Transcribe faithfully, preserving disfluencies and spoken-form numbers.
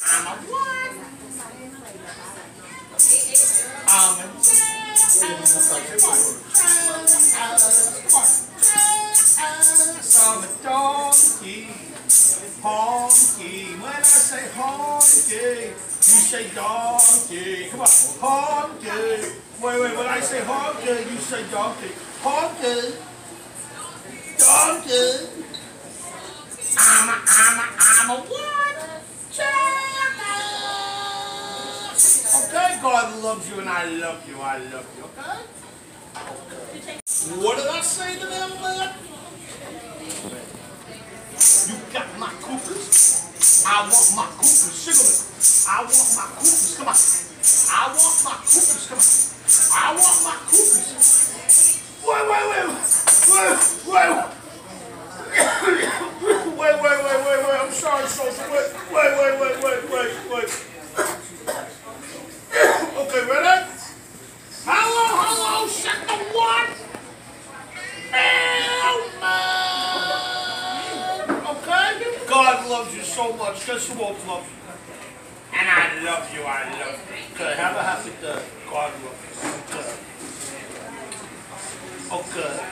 I'm a what? I'm a I'm a donkey, honky. When I say honky, you say donkey. Come on, honky. Wait, wait, when I say honky, you say donkey. Honky, donkey. I'm a, I'm a, I'm a what? Okay, God loves you and I love you, I love you, okay? Okay. What did I say to them, man? You got my coopers. I want my coopers. Sugar. I want my coopers. Come on. I want my coopers. Come on. I want my coopers. Wait, wait, wait. Wait, wait. Wait, wait, wait, wait, wait. I'm sorry, Sophie. Wait, wait, wait, wait, wait, wait, wait. Okay, ready? Hello, hello, shut the what? God loves you so much. Guess who else loves you? And I love you. I love you. Okay, have a happy day. God loves you. Okay. Okay.